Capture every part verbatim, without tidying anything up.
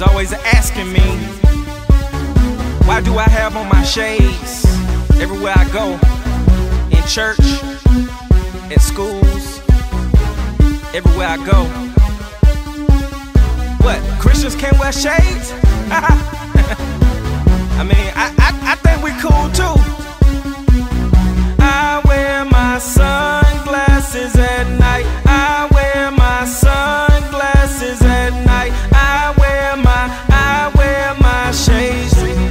always asking me, why do I have on my shades everywhere I go? In church, at schools, everywhere I go. What, Christians can't wear shades? I mean, I, I, I think we cool too. I wear my sunglasses at night. I wear my sunglasses at night. I wear my, I wear my shades.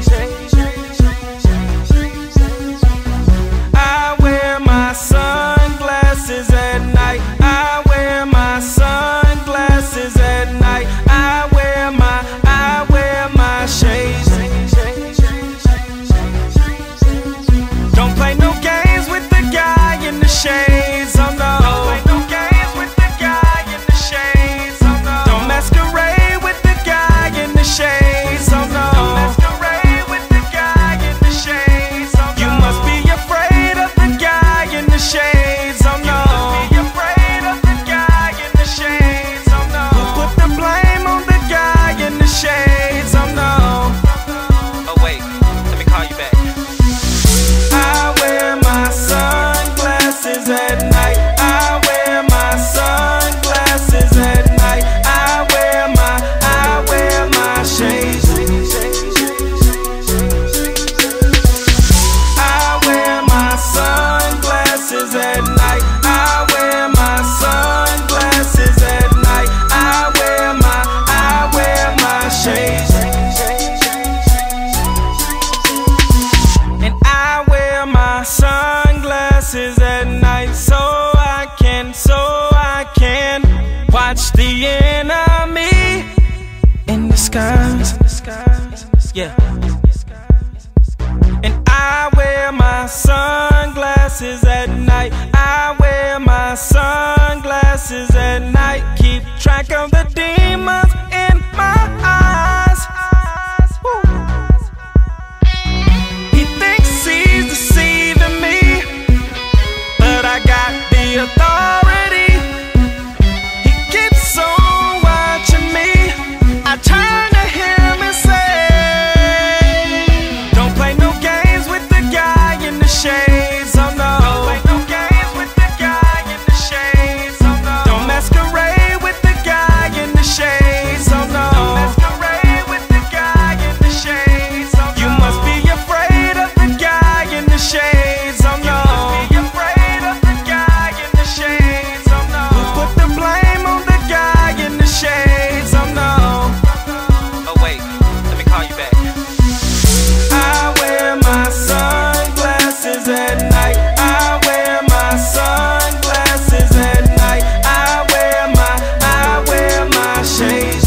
I wear my sunglasses at night. I wear my sunglasses at night. I wear my, I wear my shades. Don't play no games with the guy in the shades, oh no. Don't play no games with the guy in the shades, oh no. Don't masquerade with the guy in the shades, oh no. Don't masquerade with the guy in the shades, oh no. You must be afraid of the guy in the shades, oh no. You must be afraid of the guy in the shades, oh no. Who put the blame on the guy in the shades, oh no. Oh wait, let me call you back. I wear my sunglasses at night. I wear my sunglasses at night. I wear my, I wear my shades. I wear my sunglasses at night. I wear my sunglasses at night. I wear my, I wear my shades. And I wear my sunglasses at night so I can, so I can watch the enemy in disguise. Yeah. And I wear my sunglasses at night. I wear my sunglasses at night. Keep track of the demons in my eyes. Woo. He thinks he's deceiving me, but I got the authority. He keeps on watching me. I turn to him and say, don't play no games with the guy in the shades, oh no. Don't play no games with the guy in the shades, oh no. Don't masquerade with the guy in the shades, oh no. Don't masquerade with the guy in the shades, oh no. You must be afraid of the guy in the shades, oh no. You must be afraid of the guy in the shades, oh no. Who put the blame on the guy in the shades, oh no. Oh wait, let me call you back. I wear my sunglasses at night. I wear my sunglasses at night. I wear my, I wear my shades.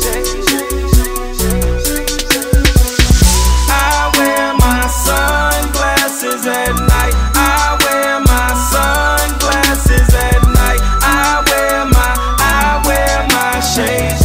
I wear my sunglasses at night. I wear my sunglasses at night. I wear my, I wear my shades.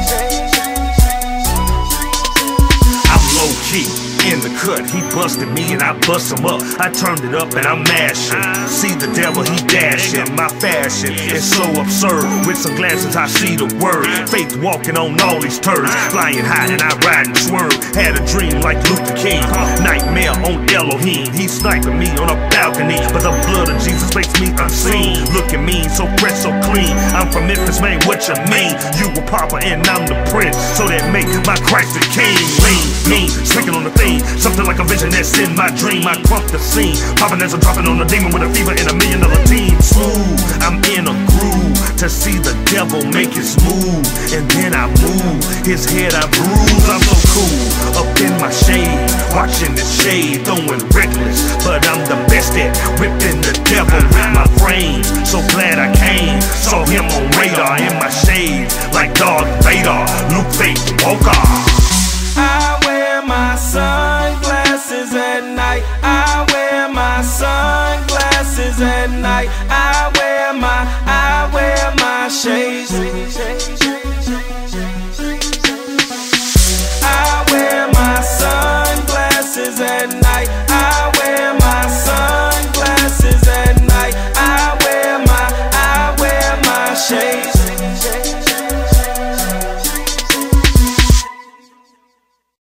I'm low key in the cut, he busted me and I bust him up. I turned it up and I'm mashing. See the devil, he dashing. My fashion is so absurd. With some glances I see the word. Faith walking on all these turds. Flying high and I ride and swerve. Had a dream like Luther King. Nightmare on Elohim. He sniping me on a balcony, but the blood of Jesus makes me unseen. Looking mean, so fresh, so clean. I'm from Memphis, man, what you mean? You a pauper and I'm the prince, so that make my Christ the King. Lean, mean, speaking on the theme. Something like a vision that's in my dream. I crump the scene, popping as I'm dropping on a demon with a fever and a million dollar team. Smooth, I'm in a groove to see the devil make his move, and then I move his head, I bruise. I'm so cool, up in my shade, watching the shade, throwing reckless, but I'm the best at whipping the devil with my frames. So glad I came, saw him on radar in my shades, like Darth Vader, Luke Fate, Walker. I wear my sunglasses at night. I wear my sunglasses at night. I wear my, I wear my shades.